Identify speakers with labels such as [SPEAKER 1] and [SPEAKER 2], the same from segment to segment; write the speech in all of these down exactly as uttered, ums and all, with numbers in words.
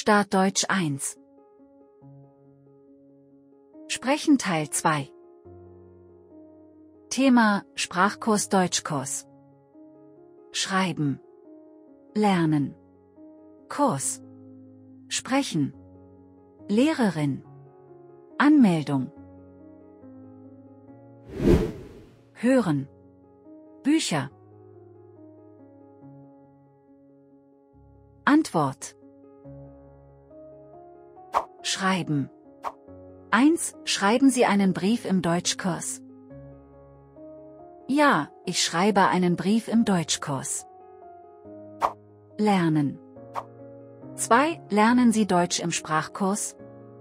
[SPEAKER 1] Start Deutsch eins. Sprechen Teil zwei. Thema: Sprachkurs Deutschkurs. Schreiben. Lernen. Kurs. Sprechen. Lehrerin. Anmeldung. Hören. Bücher. Antwort. Schreiben. eins. Schreiben Sie einen Brief im Deutschkurs? Ja, ich schreibe einen Brief im Deutschkurs. Lernen. zwei. Lernen Sie Deutsch im Sprachkurs?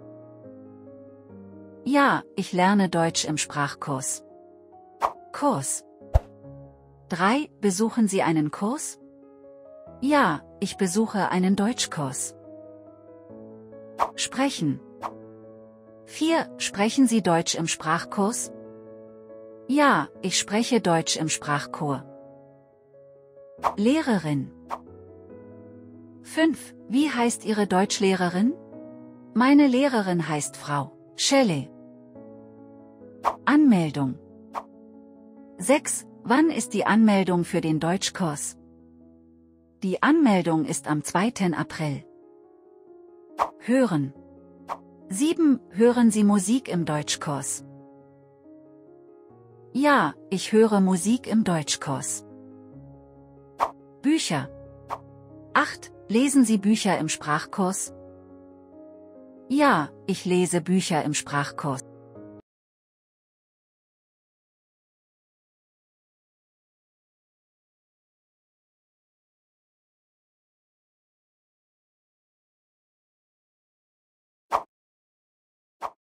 [SPEAKER 1] Ja, ich lerne Deutsch im Sprachkurs. Kurs. drei. Besuchen Sie einen Kurs? Ja, ich besuche einen Deutschkurs. Sprechen. vier. Sprechen Sie Deutsch im Sprachkurs? Ja, ich spreche Deutsch im Sprachchor. Lehrerin. fünf. Wie heißt Ihre Deutschlehrerin? Meine Lehrerin heißt Frau Schelle. Anmeldung. sechs. Wann ist die Anmeldung für den Deutschkurs? Die Anmeldung ist am zweiten April. Hören. sieben. Hören Sie Musik im Deutschkurs? Ja, ich höre Musik im Deutschkurs. Bücher. acht. Lesen Sie Bücher im Sprachkurs? Ja, ich lese Bücher im Sprachkurs.